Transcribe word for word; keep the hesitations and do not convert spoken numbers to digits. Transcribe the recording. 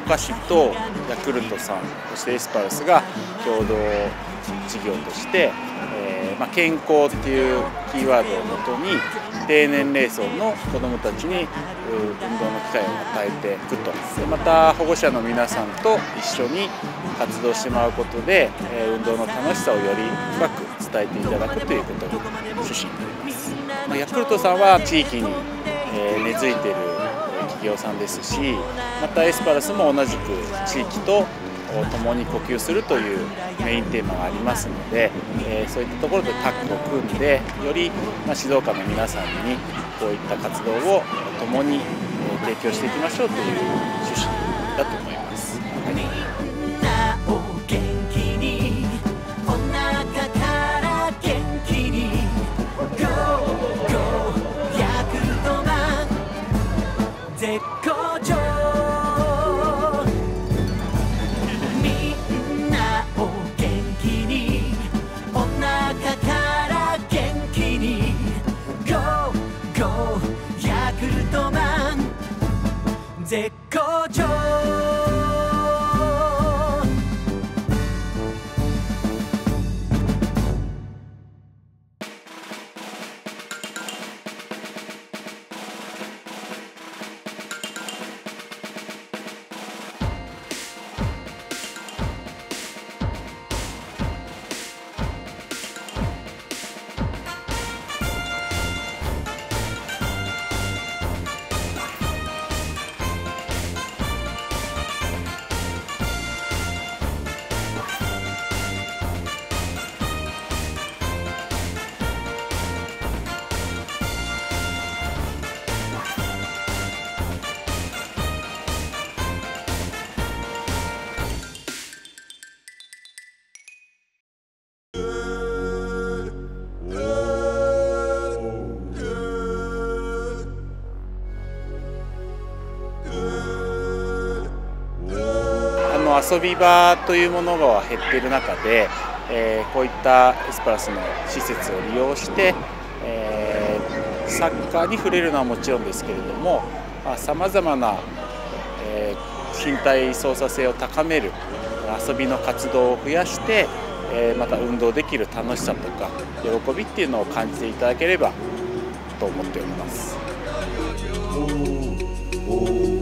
岡市とヤクルトさん、そしてエスパルスが共同事業として、えーまあ、健康っていうキーワードをもとに低年齢層の子どもたちに運動の機会を与えていくと。でまた保護者の皆さんと一緒に活動してもらうことで、えー、運動の楽しさをより深く伝えていただくということが趣旨になります。まあ、ヤクルトさんは地域に、えー、根付いている企業さんですし、またエスパルスも同じく地域と共に呼吸するというメインテーマがありますので、えー、そういったところでタッグを組んでより、まあ、静岡の皆さんにこういった活動を共に提供していきましょうという趣旨だと思います。はい、 絶好調、みんなを元気に、お腹から元気に、ゴーゴーヤクルトマン絶好調。 遊び場というものが減っている中で、えー、こういったエスパルスの施設を利用して、えー、サッカーに触れるのはもちろんですけれども、さまざまな、えー、身体操作性を高める遊びの活動を増やして、えー、また運動できる楽しさとか喜びっていうのを感じていただければと思っております。